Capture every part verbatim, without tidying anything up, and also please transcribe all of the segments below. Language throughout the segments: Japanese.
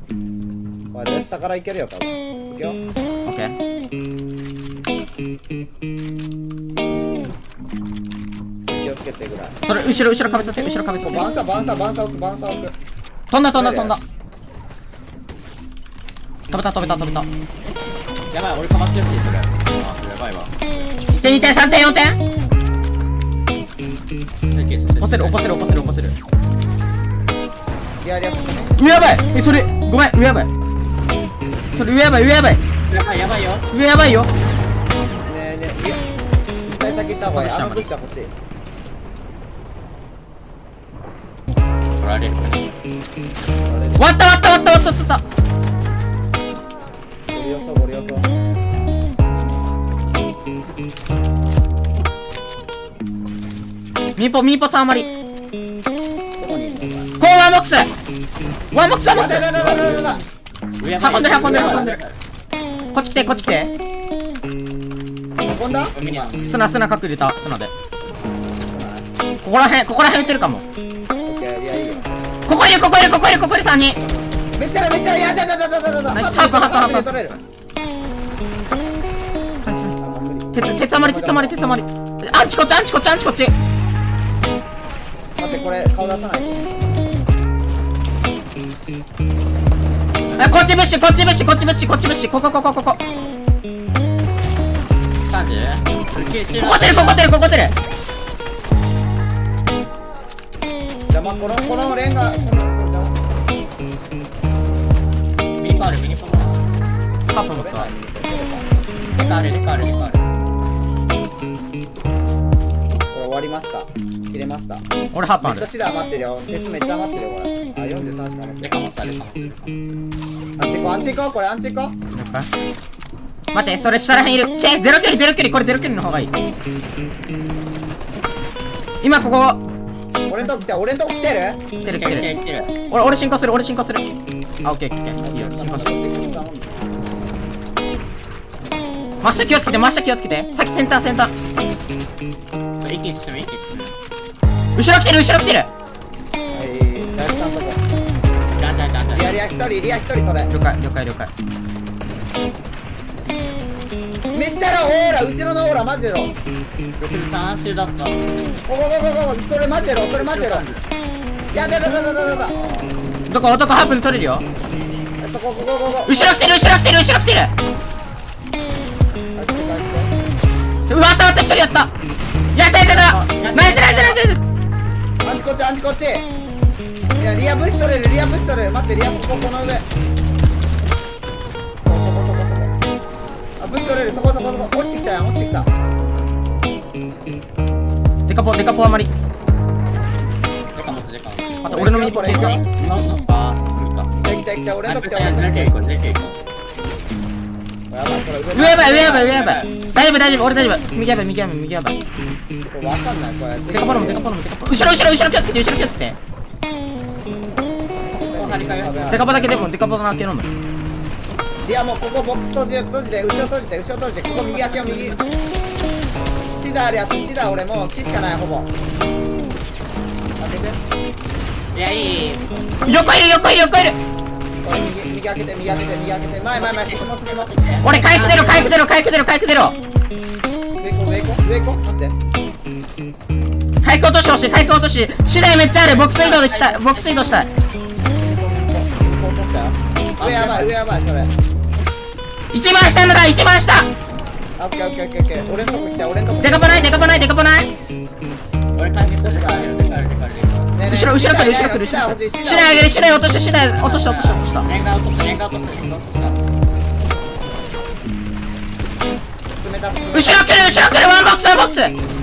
これ下からいけるよ多分。いくよ。 オッケー。 気をつけてぐらい。 それ後ろ後ろ壁つって後ろ壁つって。 バンサーバンサーバンサー置くバンサー置く。 飛んだ飛んだ飛んだ。飛べた飛べた飛べた。 やばい、俺かまってるし、それ。あ、やばいわ。 いってんにてんさんてんよんてん。起こせる起こせる起こせる起こせる。 やりやすくね。 上やばい。え、それごめん上やばい。それ上やばい上やばい。 やばいやばいよ。 上やばいよ。 ねえねえ、いや絶対先行った方がいい。あのプッシュは欲しい。 取られる。 割った割った割った割った割った。 ゴリ押そうゴリ押そう。 ミーポミーポさん余り。 どこにいるのお前。 こうワンボックスワンボックスワンボックス。 だだだだだだだ。 運んでる運んでる運んでる。こっち来てこっち来て。 運んだ？ 砂砂隠れた砂で。ここら辺ここら辺撃ってるかも。 オッケー、いやいいよ。 ここいるここいるここいるここいるさんにん。 めっちゃあるめっちゃある。やだだだだだだだ。 ハープハープハープ取れる。 鉄鉄余り鉄余り鉄余り。アンチこっちアンチこっちアンチこっち。 待ってこれ顔出さないと。 え、こっちブッシュこっちブッシュこっちブッシュこっちブッシュここここここ。こさんじゅう？ こ出るここ出るここ出る。 邪魔このこのレンガこのこの邪魔。 ミニパールミニパール。 ハープ持つわ。 リカールリカールリカール。 これ終わりました。切れました。 俺ハープあるめっちゃ。シダ余ってるよ。鉄めっちゃ余ってるよこれ。あ、よんじゅうさんしか余ってる。 レカ持ったレカ持ってる。 アンチコアンチコこれアンチコ。 待ってそれ下らへんいる。チェゼロ距離ゼロ距離これゼロ距離の方がいい。今ここ俺んとこ来て俺んとこ来てる？ 来てる来てる。 来てる。 俺俺進行する俺進行する。あ、オッケーオッケーいいよ進行する。真下気をつけて真下気をつけて。先センターセンター。 一気に進む一気に進む。 後ろ来てる後ろ来てる。 はい、大地さんとこ。 じゃんじゃんじゃんじゃん。 リアリア一人リア一人それ。 了解了解了解。 めっちゃローオーラ後ろのオーラマジでロー。 ろくじゅうさん周だった。 ここここここそれマジでローそれマジでロー。やだだだだだだだ。 どこ男ハープに取れるよ。 そこここここ。 後ろ来てる後ろ来てる後ろ来てる。うわあったあった一人やった。やったやったやった。ナイスナイスナイス。 アンチこっちアンチこっち。いやリアブッシュ取れるリアブッシュ取れる。待ってリアこここの上。そこそこそこそこ。あブッシュ取れるそこそこそこ。落ちてきたやん落ちてきた。 デカポデカポ余り。 レカ持ってレカ持って。 あと俺の右これ。 あ、無理か。 来た来た俺のとこ来た。 レケ行こうレケ行こう。 やばいこれ上やばい上やばい上やばい。大丈夫大丈夫俺大丈夫。右やばい右やばい右やばい。 これわかんないこれ。 デカポロもデカポロもデカポロ。後ろ後ろ後ろ気をつけて後ろ気をつけて。デカポだけでもデカポだけ飲む。 いやもうここボックス閉じ閉じて後ろ閉じて後ろ閉じてここ右開けよ右。シダーあるやつシダー俺もう木しかないほぼ。開けて。 いやいい。 横いる横いる横いる。 これ右右開けて右開けて右開けて前前前進も進も。 俺回復出ろ回復出ろ回復出ろ回復出ろ。 上行こう上行こう上行こう待って。 回復落としてほしい回復落とし。次第めっちゃあるボックス移動できたいボックス移動したい。 上やばい上やばいそれ。 一番下のだ一番下。 オッケーオッケーオッケーオッケー俺んとこ来た俺んとこ。 デカポないデカポないデカポない。 俺回復したからレカールレカールレカール。 後ろ後ろ来る後ろ来る後ろ来る。次第上げる次第落として次第落として落として落とした。 レンガ落とすレンガ落とすレンガ落とす。 進めた進めた。 後ろ来る後ろ来るワンボックスワンボックス。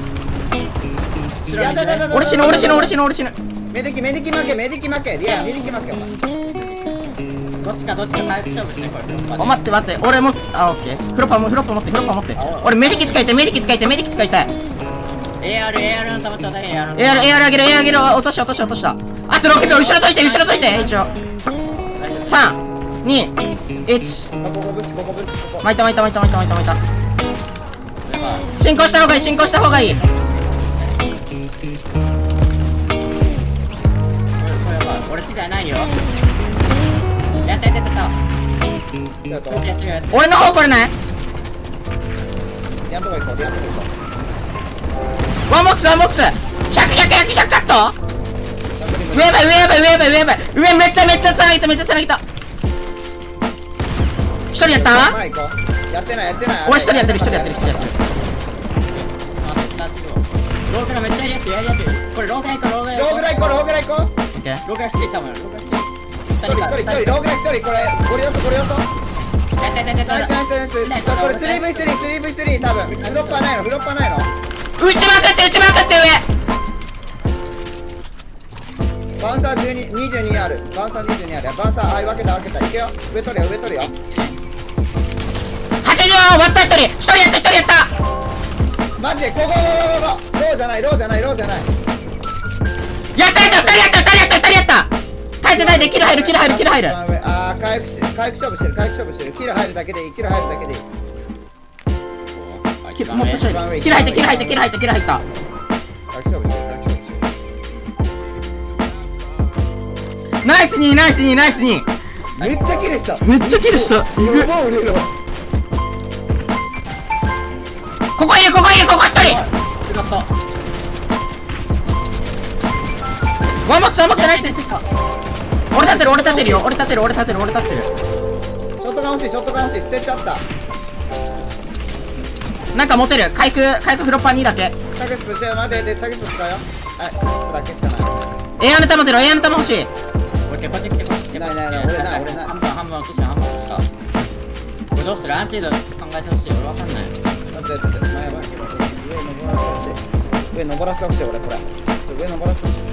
やだだだだ。 俺死ぬ俺死ぬ俺死ぬ俺死ぬ。 メディキメディキ負けメディキ負け。いやメディキ負けお前。 どっちかどっちか回復勝負してこれ。 お待って待って俺もあオッケー。フロッパーもフロッパー持ってフロッパー持って。俺メディキ使いたいメディキ使いたいメディキ使いたい。 エーアール エーアール の玉ちょうだい エーアールエアルエアル上げるエアル上げる落とした落とした落とした。あとろくびょう後ろ解いて後ろ解いて一応。さんにいち。 ここブッシュここブッシュここ。 巻いた巻いた巻いた巻いた巻いた巻いた。進行した方がいい進行した方がいい。 俺次第ないよ。やったやったちょっとや俺の方来れない？ んとこ行こうやんとこ行こワンボックスワンボックス ひゃく、ひゃく、ひゃく、ひゃくカット。上やばい上やばい上やばい上やばい上めっちゃめっちゃつなげためっちゃつなげた。一人やった？ 前行こうやってないやってない俺一人やってる一人やってる一人やってる。 ローグラめっちゃやりやすいやりやすい。これローグラ行こうローグラローグラ行こうローグラ行こうオッケー。 ローグラしていったもんよローグラして。 一人一人一人ローグラ一人これこれよそこれよそやったやったやったナイスナイスナイスこれ スリーブイスリー スリーブイスリー 多分フロッパーないのフロッパーないの打ちまくって打ちまくって上。 バウンサーじゅうに、にじゅうにあるバウンサーにじゅうにあるバウンサーあい分けた分けたいけよ上取れよ上取れよはちじゅう割った一人一人やった一人やった。 マジでここここここローじゃないローじゃないローじゃないやったやった二人やった二人やった二人やった。耐えて耐えてキル入るキル入るキル入る。 あー回復し回復勝負してる回復勝負してるキル入るだけでいいキル入るだけでいいキルもう少しキル入ってキル入ってキル入ってキル入った。 回復勝負してる回復勝負してるナイスにナイスにナイスに。 めっちゃキルしためっちゃキルした。 やばい俺らここいるここいるここ一人。ワンボックスワンボックスナイス。俺立ってる俺立ってるよ俺立ってる俺立ってる俺立ってる。 ショットガン欲しいショットガン欲しい捨てちゃったなんか持てる回復回復フロッパーにだけ。 チャゲスプじゃあ待てでチャゲスプ使うよはいチャゲスプだけしかないエアネタ持てるエアネタも欲しい。 こっちこっち来てこっち来てないないない俺ない俺ない半分半分落とした半分落とした。これどうするアンチード考えてほしい俺わかんない。 待って待って前やばい上登らせてほしい上登らせてほしい俺これ上登らせてほしい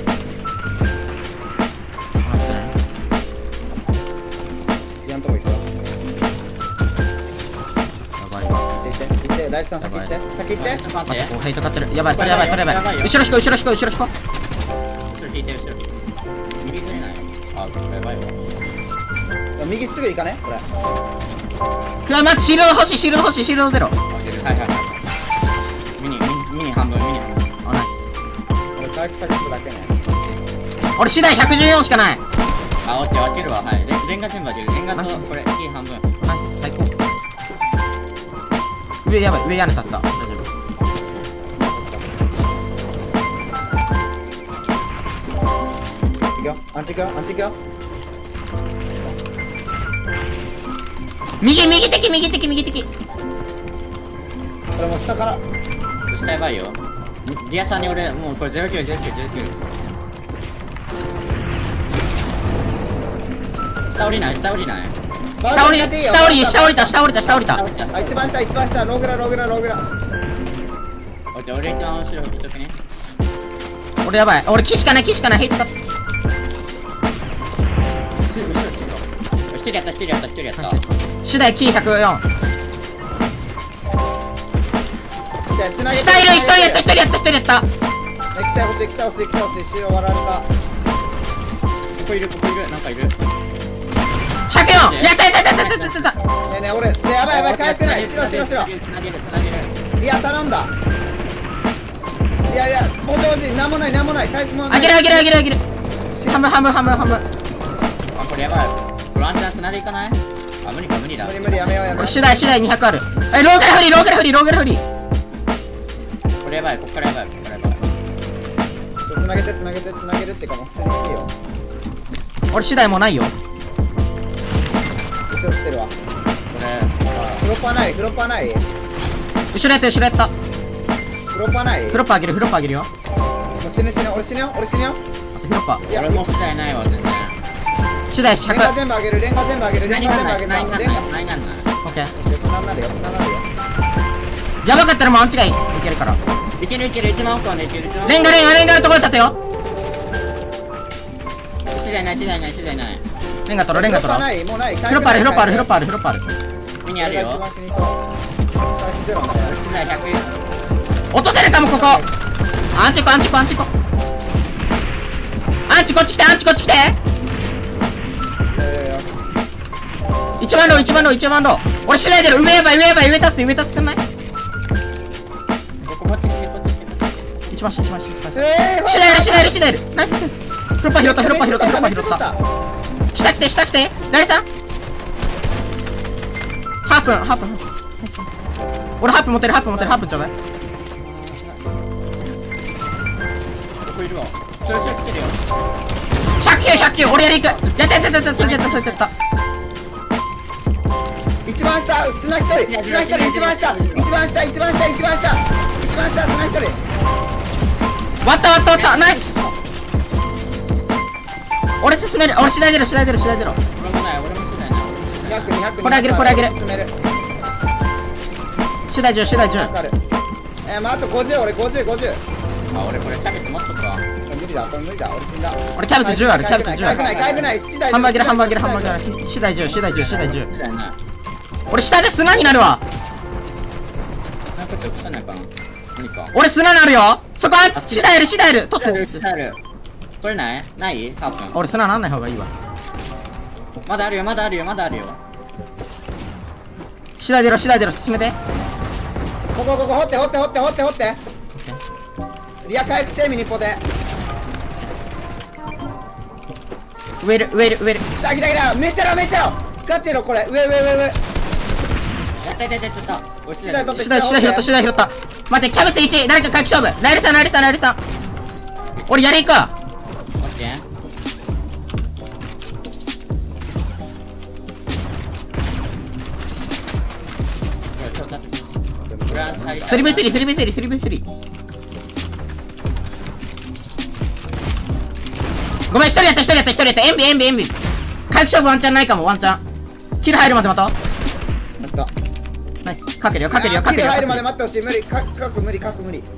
やんとこ行くよ行って行ってライフさん先行って先行ってちょっと待ってヘイト買ってる。やばいそれやばいそれやばい。後ろ引こう後ろ引こう後ろ引こう。 後ろ引いて後ろ右出ないあこれやばいわ右すぐ行かねこれうわ待ってシールド欲しいシールド欲しいシールドゼロ。 はいはいはいミニミニミニ半分ミニ半分あナイ俺回復チャゲスプだけねス。俺次第ひゃくじゅうよんしかない。 あオッケー分けるわはいレレンガ全部分けるレンガとこれキー半分ナイス最高。上やばい上屋根立った。大丈夫。 行くよアンチ行くよアンチ行くよ右右敵右敵右敵。 これもう下から下やばいよリアさんに俺もうこれゼロキューゼロキューゼロキュー下降りない下降りない下降り下降り下降りた下降りた下降りた。 あ一番下一番下ローグラローグラローグラオッケー俺一番後ろ見とくね俺やばい俺木しかない木しかないヘイトか。 一人やった一人やった一人やった次第キーひゃくよん。 つなげて下いる一人やった一人やった一人やった。 来たほしい来たほしい来たほしい白割られたここいるここいるなんかいるひゃくよんやったやったやったやったやったやった。 ねえねえ俺ねえやばいやばい回復ない白白白つなげるつなげるつなげるいや頼んだいやいやもう同時なんもないなんもない回復もないあげるあげるあげるあげる。ハムハムハムハム。 あこれやばいこれワンチャンつないでいかないあ無理か無理だ無理無理やめようやめよ俺次第次第にひゃくある。えローグラフリーローグラフリーローグラフリー。 これやばいこっからやばいこっからやばいうつなげてつなげてつなげるってかもう普通にいいよ俺次第もうないよ。 後ろ来てるわこれフロッパーないフロッパーない後ろやった後ろやった。 フロッパーないフロッパーあげるフロッパーあげるよ。 もう死ぬ死ぬ俺死ぬよ俺死ぬよあとフロッパーいや俺もう次第ないわ全然次第ひゃく。 レンガ全部あげるレンガ全部あげるレン何がガ全部あないげる何がない何がないオッケー。 つななるよつななるよやばかったらもうアンチがいいいけるから。 いけるいける一番奥はねいける一番奥レンガレンガレンガのところ立てよ。 次第ない次第ない次第ないレンガ取ろうレンガ取ろう。 フロッパーないもうないフロッパーあるフロッパーあるフロッパーあるフロッパーある。 ミニあるよ一番死にそう回復ゼロだよ次第ひゃく落とせるかもここ。アンチコアンチコアンチコ。アンチこっち来てアンチこっち来て。 え一番ロー一番ロー一番ロー。俺次第出る上やばい上やばい上立つ上立つくんない。 こここっち来てこっち来てこっち来て一番下一番下一番ー下。 えー次第いる次第いる次第いる。ナイスナイス。フロッパー拾ったフロッパー拾ったフロッパー拾った。下来て下来て。 誰さんハープンハープン俺ハープン持ってるハープン持ってるハープンちょうだいこれいるわ。それそれ来てるよ。 ひゃくきゅうひゃくきゅう俺やり行くやったやったやったやったそれやったそれやった一番下砂一人砂一人一番下一番下一番下一番下一番下砂一人割った割った割ったナイス俺進める俺次第出る次第出る次第出る俺もない、俺も来ないな。 にひゃくにひゃくこれあげるこれあげる進める次第じゅう次第じゅうわかるえー、まああとごじゅう俺ごじゅうごじゅうあ、俺これキャベツ持っとくわ。 無理だこれ無理だ俺死んだ俺キャベツじゅうあるキャベツじゅうある回復ない回復ない七台ハンバーゲルハンバーゲルハンバーゲル次第じゅう次第じゅう次第じゅうみたいな。 俺下で砂になるわなんかちょっと汚いかな。何か。 俺砂になるよそこあ次第いる次第いる取ってある。これないない多分。 俺砂なんない方がいいわまだあるよ、まだあるよ、まだあるよ。 次第出ろ次第出ろ進めてここここ掘って掘って掘って掘って掘ってリア回復してミニポテ植える植える植える来た来た来ためっちゃろめっちゃろガチろこれ上上上上やったやったやったやった。俺次第取って次第次第拾った次第拾った待ってキャベツいち誰か回復勝負ナイルさんナイルさんナイルさん俺やり行くわオッケー。 スリブスリスリブスリスリブスリごめん一人やった一人やった一人やったエンビエンビエンビ回復勝負ワンチャンないかもワンチャンキル入るまで待とう待ったナイスかけるよかけるよかけるよ入るまで待ってほしい無理か各無理各無理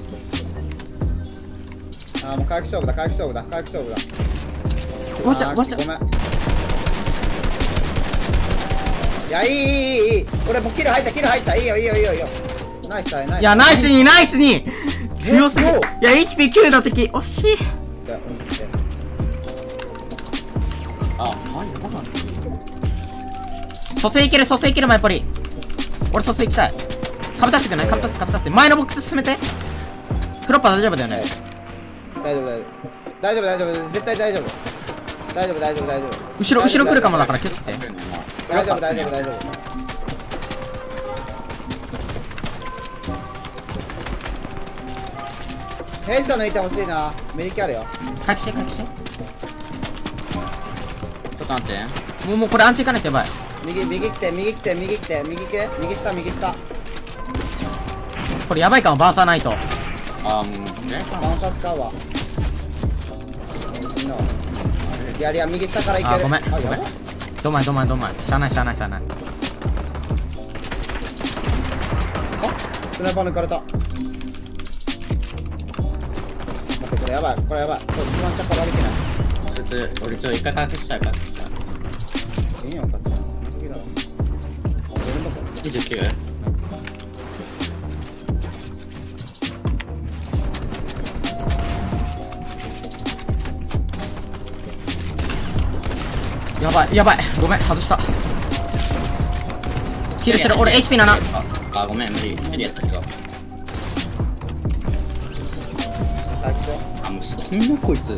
あーもう回復勝負だ回復勝負だ回復勝負だワンチャンワンチャンごめんいやいいいいいいいい俺もうキル入ったキル入ったいいよいいよいいよいいよナイスナイスいやナイスにナイスに強すぎるおおいや エイチピーきゅう の敵惜しいじゃあうんしてあ、マジでご飯蘇生いける蘇生いけるマイポリ俺蘇生行きたいかぶたってくないかぶたってかぶたって前のボックス進めてフロッパー大丈夫だよね大丈夫大丈夫大丈夫大丈夫絶対大丈夫大丈夫大丈夫大丈夫後ろ後ろ来るかもだから気をつけて大丈夫大丈夫大丈夫ヘイスト抜いてほしいなメリキあるよ回復して回復してちょっと待って。 もうもうこれアンチいかないとやばい右右来て右来て右来て右来て右下右下これやばいかもバーサーないとあー、もうね。 バウンサー使うわみんなはいやいや右下からいけるあごめんごめんやばいどまいどまいどまいしゃあないしゃあないしゃあないスナイパー抜かれた待ってこれやばいこれやばいこれ一番下から歩けないちょっと、俺ちょっと一回回復したい、回復したい。 いいよかつな次だろ俺のとこにじゅうきゅう。 やばいやばいごめん外したキルしてる俺 エイチピーななあ、あ、ごめん、無理。無理やったけど。 最高あ、もう死んのこいつ。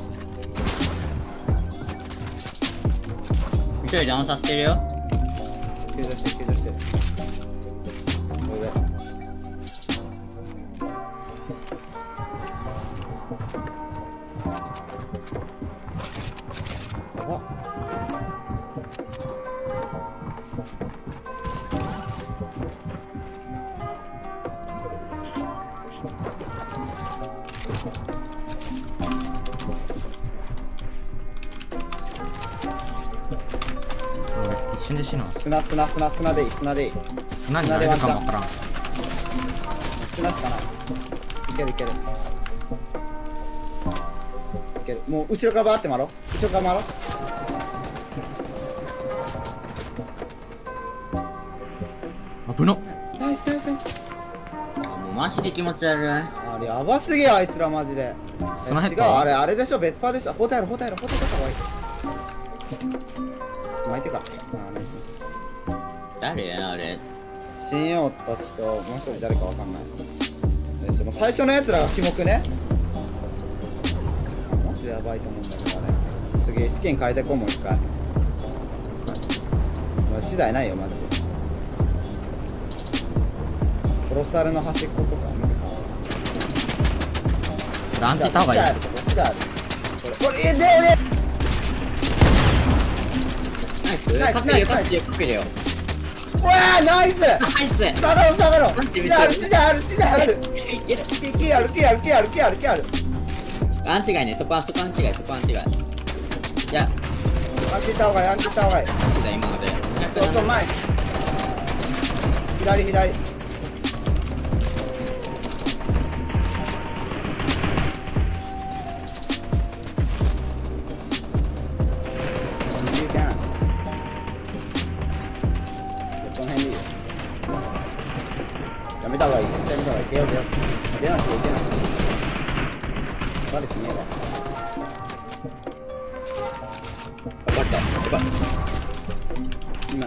一人ダウンさせてるよ。 救助して救助してこれでやばっ俺一瞬で死ぬわ砂砂砂砂でいい砂でいい砂になれるかもわからん砂しかないいけるいけるいけるもう後ろからバーって回ろう後ろから回ろうあぶのナイスナイスナイスあ、もうマジで気持ち悪い。 あれやばすぎやあいつらマジでえ違う砂減ったあれあれでしょ別パーでしょホタイルホタイルホタイルホタイル巻いてかあナイス誰やあれ。 新王たちともう一人誰かわかんないえちょもう最初のやつらがキモくねマジでやばいと思うんだけどあれ次スキン変えてこうもう一回資材ないよマジで。コロサルの端っことか無理か。 ランチ行った方がいいよ。 資材ある。これこれえででナイスナイスかけるよかけるよかけるようわーナイス。 ナイス下がろう下がろう。 なんて資材ある資材ある資材ある。 いけるキキあるキあるキあるキあるキある。 アンチがいねそこはそこアンチがいそこアンチがいいやアンチした方がいいアンチした方がいい。 今までちょっと前左左この辺でいいよ。やめた方がいい絶対やめた方がいい。出よう出よう出なくていい出なくていい。バレてねえわ。 分かったやばい今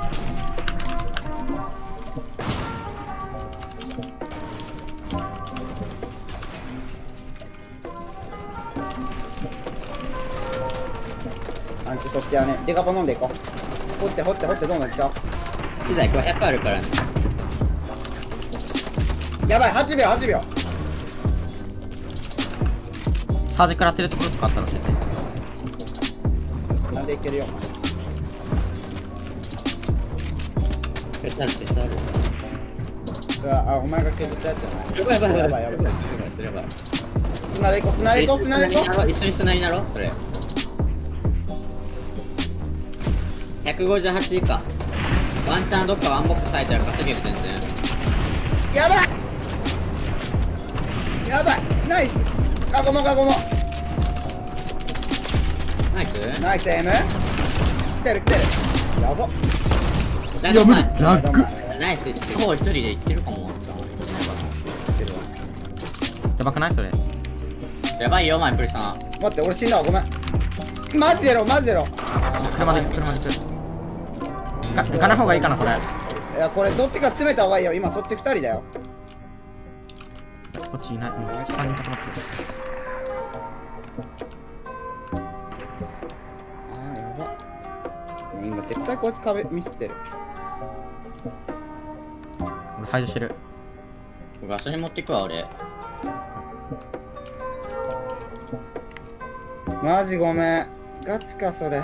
アンチそっちはねデカポ飲んでいこう。掘って掘って掘ってどんどん来た。 資材ごひゃくあるからねやばいはちびょうはちびょう。 サージ食らってるところとかあったら教えて。 なんでいけるよお前。 ペタルペタルうわあお前が削ったやつじゃない。 やばいやばいやばいやばいやばい。 やばいつなでいこうつなでいこうつなでいこう。 一緒につなぎなろそれひゃくごじゅうはち以下ワンチャンどっかワンボックス入ったら稼げる全然やばいやばいナイス。カゴモカゴモナイスナイス M 来てる来てる。やばいや無理ラッグナイスほぼ一人でいってるかもやばくないそれ。 やばいよお前プリさん待って俺死んだわごめん。マジでろマジでろ。 車で行く車で行く。行か行かない方がいいかなそれ。 いやこれどっちか詰めた方がいいよ。今そっちふたりだよ。 こっちいない。もうさんにん固まってる。 あーやば。もう今絶対こいつ壁ミスってる。 俺排除してる。 ガソリン持っていくわ俺マジごめんガチかそれ。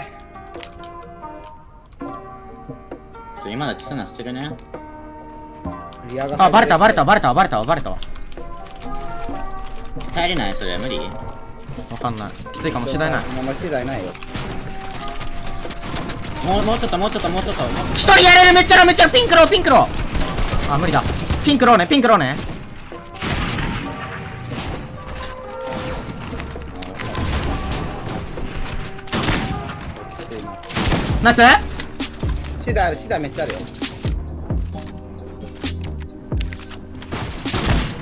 ちょ今だけすなしてるねリアがあバレたバレたバレたバレたバレたわ。 入れないそれ無理わかんない。きついかもしれないな。 お前資材ないよ。 もうもうちょっともうちょっともうちょっともう一人やれる。めっちゃろめっちゃろ。ピンクローピンクロー。あ無理だ。ピンクローねピンクローね。ナイス。 資材ある資材めっちゃあるよ。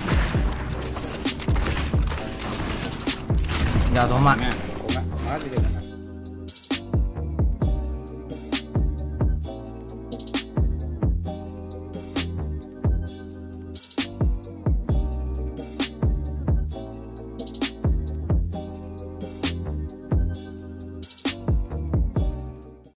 いやどんまい。 ごめんごめんマジでごめん。